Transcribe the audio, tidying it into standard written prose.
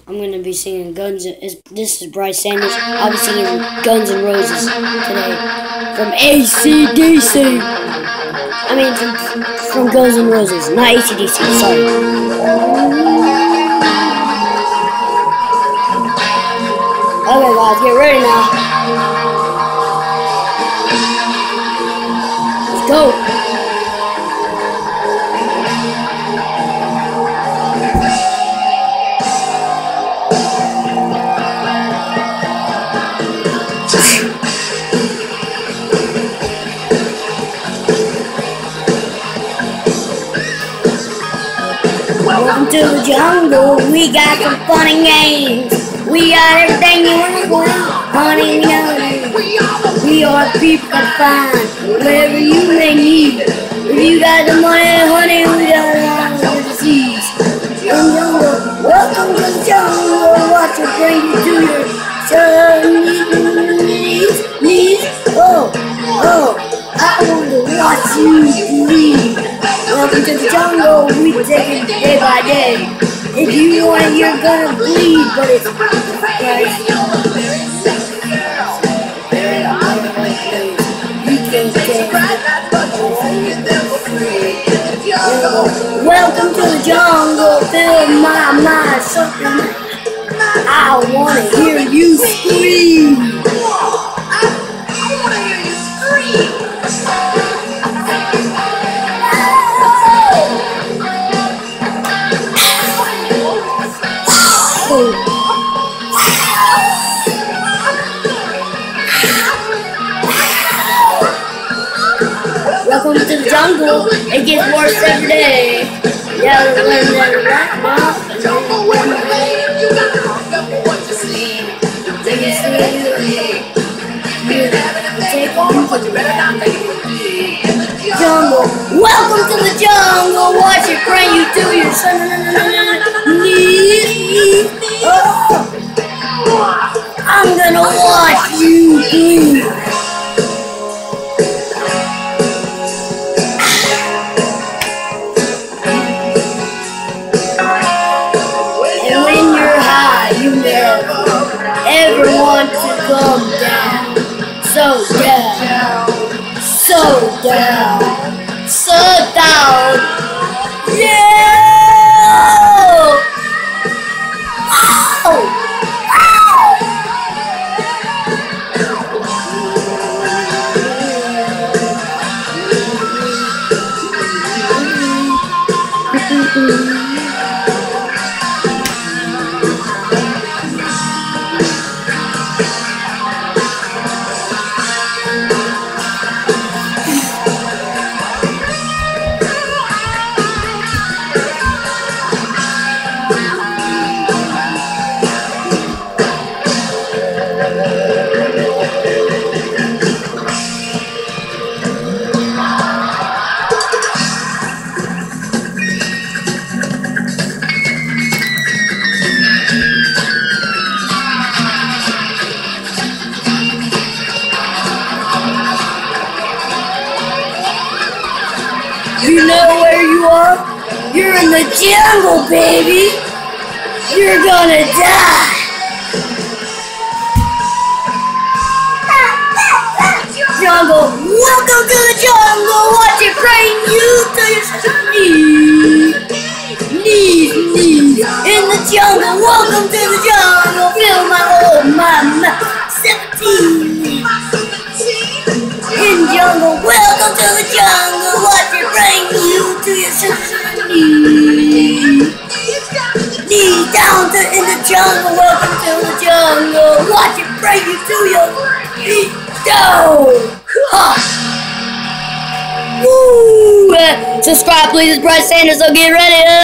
I'm gonna be singing this is Bryce Sanders. I'll be singing Guns N' Roses today from AC/DC. I mean from Guns N' Roses, not AC/DC. Sorry. Okay, guys, get ready now. Let's go. Welcome to the jungle, we got some fun and games. We got everything you want to go honey, we are people that find whatever you may need. If you got the money, honey, we got all the disease. Welcome to the jungle, watch it bring you to your knees. Oh, I want to watch you bleed. Welcome to the jungle, we take it day by day. If you want it, you're gonna bleed, but it's right. You can't take it. Welcome to the jungle, fill my mind, something I wanna hear you scream. Welcome to the jungle, it gets worse every day. Yeah, the jungle where you live, you gotta remember what you see. Take it, take on, but you better not make it. Jungle, welcome to the jungle, watch it bring you to your knees. I'm gonna watch you bleed. Ever want to come down, so down, so down, so down, yeah! Oh! You know where you are? You're in the jungle, baby! You're gonna die! Jungle, welcome to the jungle! Watch it bring you to your knees. In the jungle, welcome to the jungle! Feel my 17! In jungle, welcome to the jungle. Watch it bring you to your knees. Knees down in the jungle. Welcome to the jungle. Watch it bring you to your knees. Go! Woo! Subscribe, please. It's Bryce Sanders. So get ready.